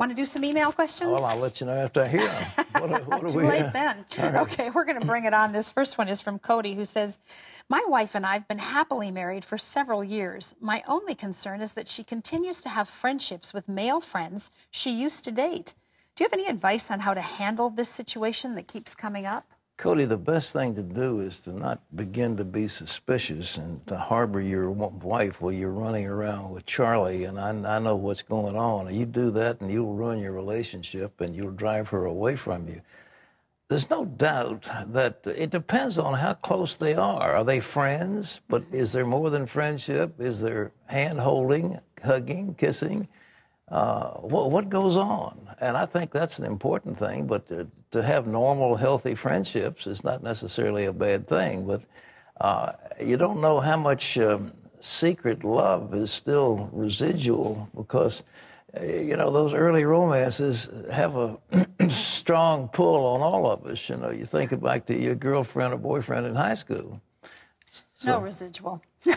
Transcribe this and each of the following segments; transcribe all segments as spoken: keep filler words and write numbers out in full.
Want to do some email questions? Well, I'll let you know after I hear them. What, what Too we late have? then. Right. Okay, we're going to bring it on. This first one is from Cody, who says, my wife and I have been happily married for several years. My only concern is that she continues to have friendships with male friends she used to date. Do you have any advice on how to handle this situation that keeps coming up? Cody, the best thing to do is to not begin to be suspicious and to harbor your wife while you're running around with Charlie, and I, I know what's going on. You do that and you'll ruin your relationship and you'll drive her away from you. There's no doubt that it depends on how close they are. Are they friends? But is there more than friendship? Is there hand-holding, hugging, kissing? Uh, what, what goes on? And I think that's an important thing, but to, to have normal, healthy friendships is not necessarily a bad thing. But uh, you don't know how much um, secret love is still residual because, uh, you know, those early romances have a strong pull on all of us. You know, you think back to your girlfriend or boyfriend in high school. So, no residual.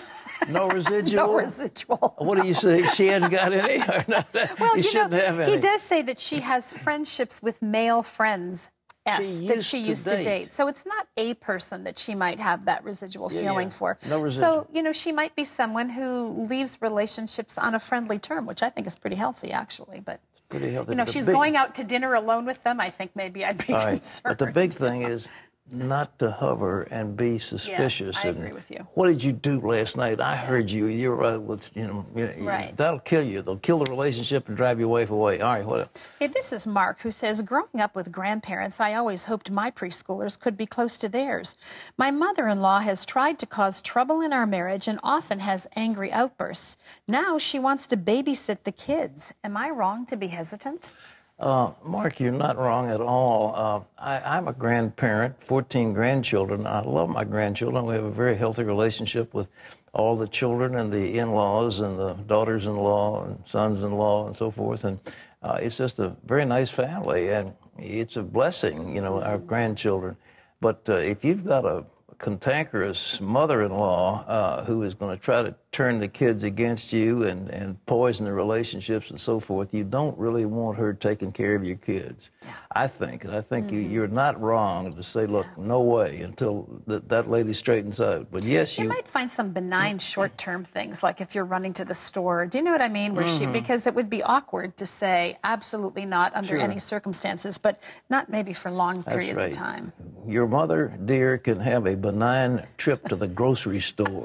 No residual? No residual. What do you say? She hadn't got any? Or not? Well, you, you shouldn't know, have any. He does say that she has friendships with male friends S, she that she used to date. to date. So it's not a person that she might have that residual yeah, feeling yeah. for. No residual. So, you know, she might be someone who leaves relationships on a friendly term, which I think is pretty healthy, actually. But, pretty healthy. you know, if the she's big... going out to dinner alone with them, I think maybe I'd be All right. concerned. But the big thing is not to hover and be suspicious. Yes, I and agree with you. What did you do last night? I heard you. You're right with, you know, you, right. That'll kill you. They'll kill the relationship and drive your wife away. All right, what? Hey, this is Mark, who says, growing up with grandparents, I always hoped my preschoolers could be close to theirs. My mother-in-law has tried to cause trouble in our marriage and often has angry outbursts. Now she wants to babysit the kids. Am I wrong to be hesitant? Uh, Mark, you're not wrong at all. Uh, I, I'm a grandparent, fourteen grandchildren. I love my grandchildren. We have a very healthy relationship with all the children and the in-laws and the daughters-in-law and sons-in-law and so forth. And uh, it's just a very nice family, and it's a blessing, you know, our grandchildren. But uh, if you've got a cantankerous mother-in-law uh, who is going to try to turn the kids against you and, and poison the relationships and so forth, you don't really want her taking care of your kids. Yeah. I think. And I think mm-hmm. you, you're not wrong to say, look, yeah. no way until th that lady straightens out. But yes, you... You might find some benign short-term things, like if you're running to the store. Do you know what I mean? Where mm-hmm. she, because it would be awkward to say absolutely not under sure. any circumstances, but not maybe for long periods right. of time. Your mother, dear, can have a benign trip to the grocery store.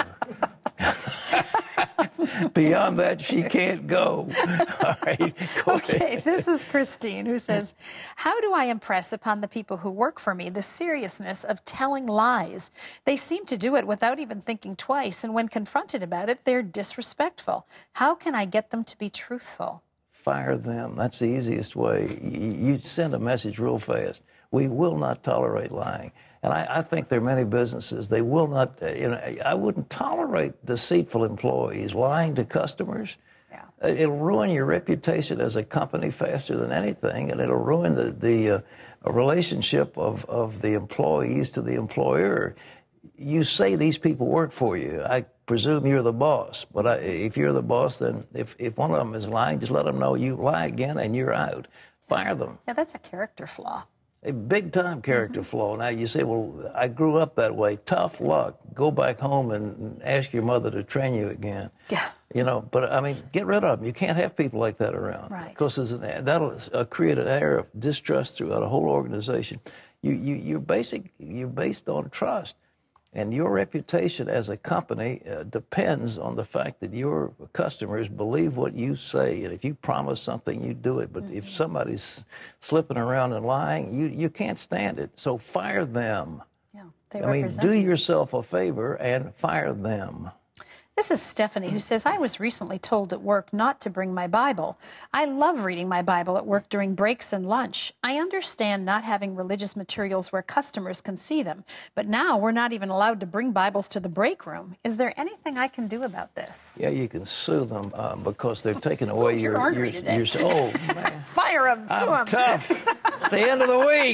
Beyond that, she can't go. All right. Go okay, ahead. This is Christine, who says, how do I impress upon the people who work for me the seriousness of telling lies? They seem to do it without even thinking twice, and when confronted about it, they're disrespectful. How can I get them to be truthful? Fire them. That's the easiest way. You send a message real fast. We will not tolerate lying. And I, I think there are many businesses, they will not, you know, I wouldn't tolerate deceitful employees lying to customers. Yeah. It'll ruin your reputation as a company faster than anything, and it'll ruin the, the uh, relationship of, of the employees to the employer. You say these people work for you. I presume you're the boss, but I, if you're the boss, then if, if one of them is lying, just let them know you lie again and you're out. Fire them. Yeah, that's a character flaw. A big-time character mm-hmm. flaw. Now, you say, well, I grew up that way. Tough luck. Go back home and ask your mother to train you again. Yeah. You know, but, I mean, get rid of them. You can't have people like that around. Right. Because an, that'll uh, create an air of distrust throughout a whole organization. You, you, you're, basic, you're based on trust. And your reputation as a company uh, depends on the fact that your customers believe what you say. And if you promise something, you do it. But mm-hmm. if somebody's slipping around and lying, you, you can't stand it. So fire them. Yeah, they I mean, represent do you. yourself a favor and fire them. This is Stephanie, who says, I was recently told at work not to bring my Bible. I love reading my Bible at work during breaks and lunch. I understand not having religious materials where customers can see them, but now we're not even allowed to bring Bibles to the break room. Is there anything I can do about this? Yeah, you can sue them uh, because they're taking away your... You're your, today. your oh, man. Fire them, sue I'm them. tough. It's the end of the week.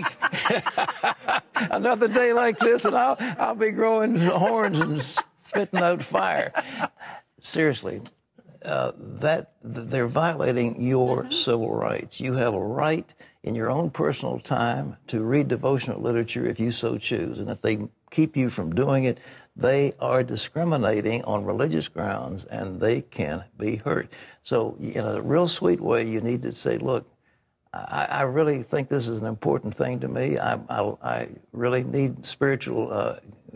Another day like this, and I'll, I'll be growing horns and spitting out fire. Seriously, uh, that they're violating your mm-hmm. civil rights. You have a right in your own personal time to read devotional literature if you so choose. And if they keep you from doing it, they are discriminating on religious grounds, and they can be hurt. So in a real sweet way, you need to say, look, I, I really think this is an important thing to me. I, I, I really need spiritual uh,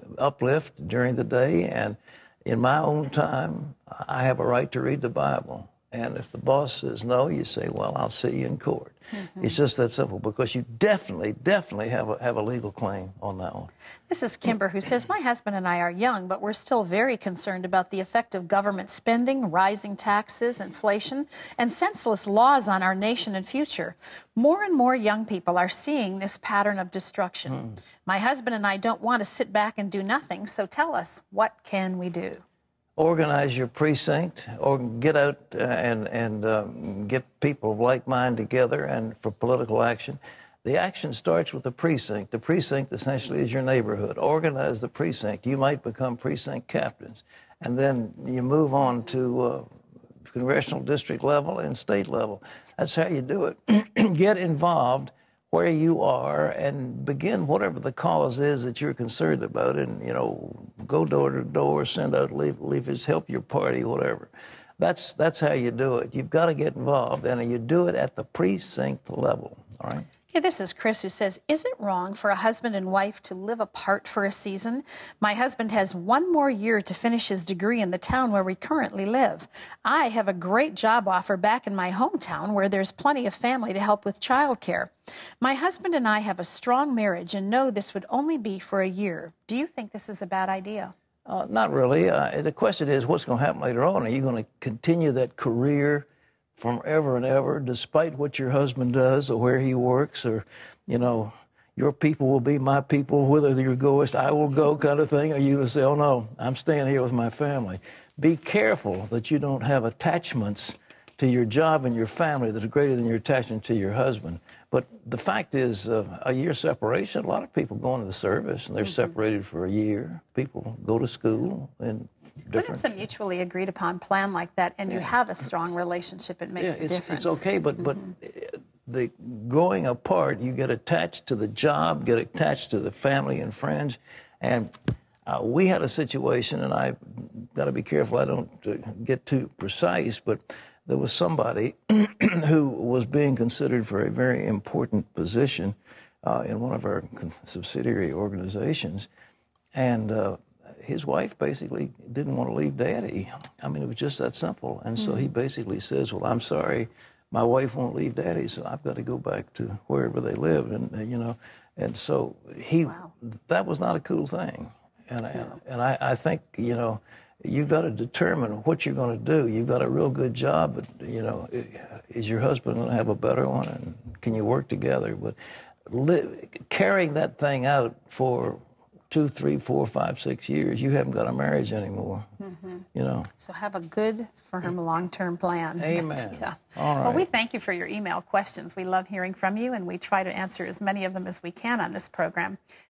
uplift during the day, and in my own time, I have a right to read the Bible. And if the boss says no, you say, well, I'll see you in court. Mm-hmm. It's just that simple, because you definitely, definitely have a, have a legal claim on that one. This is Kimber, who says, my husband and I are young, but we're still very concerned about the effect of government spending, rising taxes, inflation, and senseless laws on our nation and future. More and more young people are seeing this pattern of destruction. Mm. My husband and I don't want to sit back and do nothing, so tell us, what can we do? Organize your precinct, or get out uh, and, and um, get people of like mind together and for political action. The action starts with the precinct. The precinct essentially is your neighborhood. Organize the precinct. You might become precinct captains. And then you move on to uh, congressional district level and state level. That's how you do it. Get involved where you are and begin whatever the cause is that you're concerned about, and, you know, go door to door, send out leaf leaflets, help your party, whatever. That's, that's how you do it. You've got to get involved, and you do it at the precinct level, all right? Yeah, this is Chris, who says, is it wrong for a husband and wife to live apart for a season? My husband has one more year to finish his degree in the town where we currently live. I have a great job offer back in my hometown where there's plenty of family to help with childcare. My husband and I have a strong marriage and know this would only be for a year. Do you think this is a bad idea? Uh, not really. Uh, the question is, what's going to happen later on? Are you going to continue that career from ever and ever, despite what your husband does or where he works, or, you know, your people will be my people, whether you go, I will go kind of thing, or you will say, oh, no, I'm staying here with my family. Be careful that you don't have attachments to your job and your family that are greater than your attachment to your husband. But the fact is, uh, a year separation, a lot of people go into the service, and they're mm-hmm. separated for a year. People go to school and When it's a mutually agreed upon plan like that, and yeah. you have a strong relationship, it makes yeah, a it's, difference. It's okay, but, mm-hmm. but the going apart, you get attached to the job, get attached to the family and friends. And uh, we had a situation, and I've got to be careful I don't uh, get too precise, but there was somebody who was being considered for a very important position uh, in one of our subsidiary organizations. And uh, his wife basically didn't want to leave Daddy. I mean, it was just that simple. And so mm. he basically says, well, I'm sorry, my wife won't leave Daddy, so I've got to go back to wherever they live. And, uh, you know, and so he, wow. that was not a cool thing. And, yeah. and, and I, I think, you know, you've got to determine what you're going to do. You've got a real good job, but, you know, is your husband going to have a better one? And can you work together? But li- carrying that thing out for two, three, four, five, six years, you haven't got a marriage anymore, mm-hmm. you know. So have a good, firm, long-term plan. Amen. yeah. All right. Well, we thank you for your email questions. We love hearing from you, and we try to answer as many of them as we can on this program.